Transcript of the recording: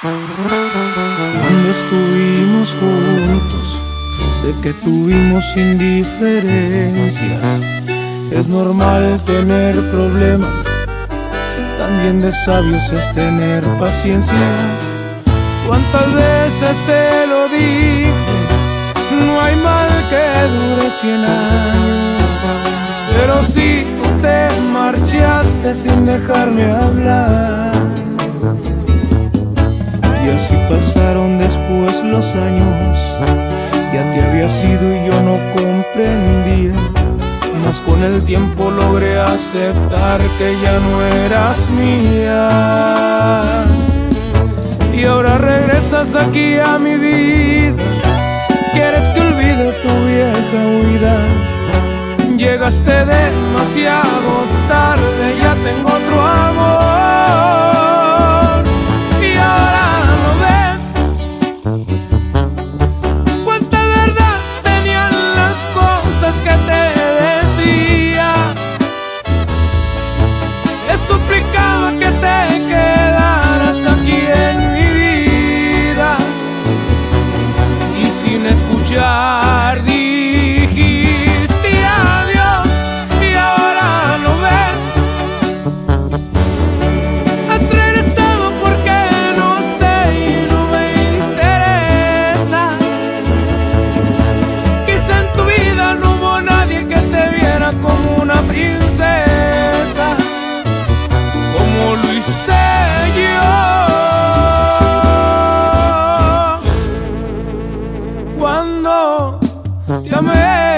Cuando estuvimos juntos, sé que tuvimos indiferencias. Es normal tener problemas, también de sabios es tener paciencia. ¿Cuántas veces te lo dije? No hay mal que dure 100 años. Pero si tú te marchaste sin dejarme hablar, y así pasaron después los años. Ya te habías ido y yo no comprendía, mas con el tiempo logré aceptar que ya no eras mía. Y ahora regresas aquí a mi vida, quieres que olvide tu vieja huida. Llegaste demasiado tarde, ya tengo otro amor. Y ahora no ves cuánta verdad tenían las cosas que te decía. He suplicado que te quedaras aquí en mi vida, y sin escuchar dijiste adiós. Y ahora no ves, has regresado porque no sé y no me interesa. Quizá en tu vida no hubo nadie que te viera como una princesa, como lo hice yo cuando te amé.